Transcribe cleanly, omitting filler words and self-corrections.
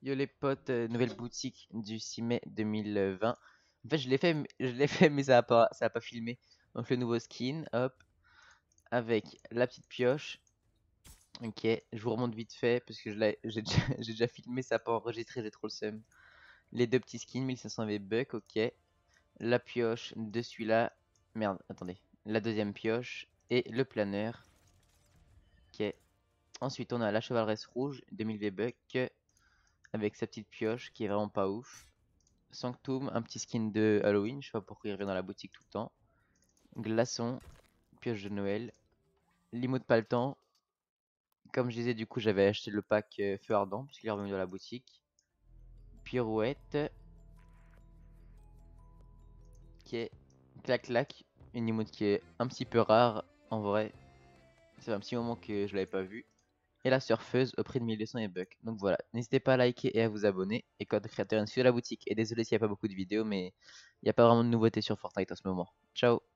Yo les potes, nouvelle boutique du 6 mai 2020. En fait, je l'ai fait, mais ça a pas filmé. Donc le nouveau skin, hop, avec la petite pioche. Ok, je vous remonte vite fait parce que j'ai déjà filmé, ça a pas enregistré, j'ai trop le seum. Les deux petits skins, 1500 V-Bucks, ok. La pioche de celui-là, merde, attendez. La deuxième pioche et le planeur, ok. Ensuite, on a la chevaleresse rouge, 2000 V-Bucks, avec sa petite pioche qui est vraiment pas ouf. Sanctum, un petit skin de Halloween, je sais pas pourquoi il revient dans la boutique tout le temps. Glaçon, pioche de Noël. Limoute pas le temps. Comme je disais, du coup, j'avais acheté le pack Feu Ardent, puisqu'il est revenu dans la boutique. Pirouette. Qui est clac clac. Une emote qui est un petit peu rare, en vrai. Ça fait un petit moment que je l'avais pas vue. Et la surfeuse au prix de 1200 et bucks. Donc voilà, n'hésitez pas à liker et à vous abonner. Et code créateur sur la boutique. Et désolé s'il n'y a pas beaucoup de vidéos, mais il n'y a pas vraiment de nouveautés sur Fortnite en ce moment. Ciao!